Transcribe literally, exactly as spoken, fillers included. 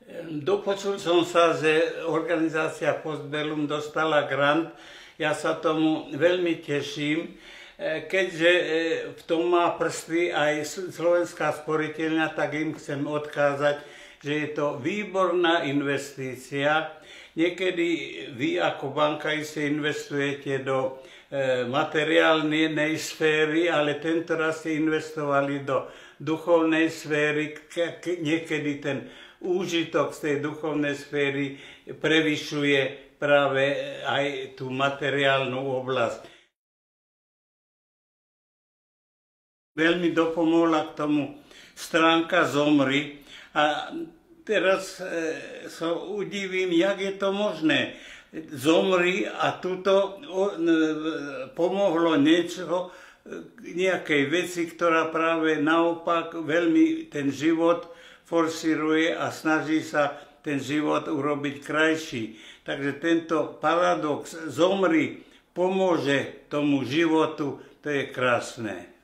Dopočul som sa, že organizácia Postbellum dostala grant. Ja sa tomu veľmi teším, keďže v tom má prsty aj Slovenská sporiteľňa, tak im chcem odkázať, že je to výborná investícia. Niekedy vy ako banka iste investujete do materiálnej sféry, ale tento raz ste investovali do duchovnej sféry. Niekedy ten úžitok z tej duchovnej sféry prevyšuje práve aj tú materiálnu oblasť. Veľmi dopomohla k tomu stránka Zomri a teraz e, sa udivím, jak je to možné. Zomri a tuto o, e, pomohlo niečo, nejakej veci, ktorá práve naopak veľmi ten život forsíruje a snaží sa ten život urobiť krajší. Takže tento paradox Zomri pomôže tomu životu, to je krásne.